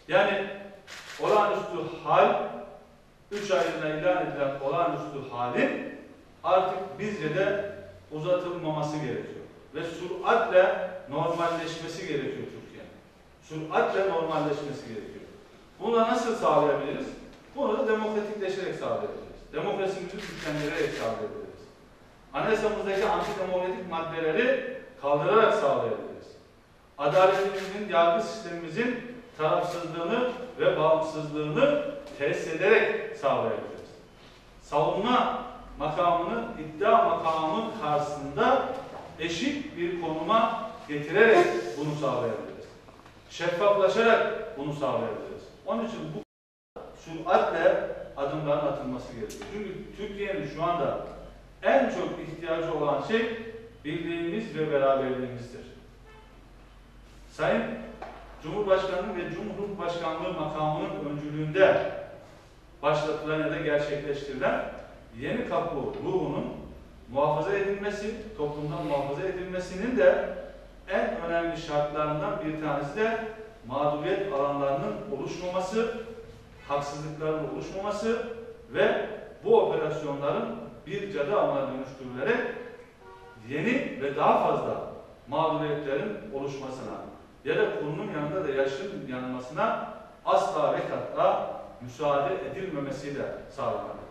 Yani olağanüstü hal, 3 aylığına ilan edilen olağanüstü halin artık bizce de uzatılmaması gerekiyor. Ve süratle normalleşmesi gerekiyor Türkiye'nin. Süratle normalleşmesi gerekiyor. Bunu nasıl sağlayabiliriz? Bunu da demokratikleşerek sağlayabiliriz. Demokrasimizi güçlendirerek sağlayabiliriz. Anayasamızdaki antidemokratik maddeleri kaldırarak sağlayabiliriz. Adaletimizin, yargı sistemimizin tarafsızlığını ve bağımsızlığını tesis ederek sağlayabiliriz. Savunma makamını iddia makamının karşısında eşit bir konuma getirerek bunu sağlayabiliriz. Şeffaflaşarak bunu sağlayabiliriz. Onun için bu süratle adımların atılması gerekiyor. Çünkü Türkiye'nin şu anda en çok ihtiyacı olan şey birliğimiz ve beraberliğimizdir. Sayın Cumhurbaşkanı ve Cumhurbaşkanlığı makamının öncülüğünde başlatılan ya da gerçekleştirilen yeni kapı ruhunun muhafaza edilmesi, toplumdan muhafaza edilmesinin de en önemli şartlarından bir tanesi de mağduriyet alanlarının oluşmaması, haksızlıkların oluşmaması ve bu operasyonların bir cadı avına dönüştürülerek yeni ve daha fazla mağduriyetlerin oluşmasına ya da kurunun yanında da yaşın yanmasına asla ve katla müsaade edilmemesiyle sağlanır.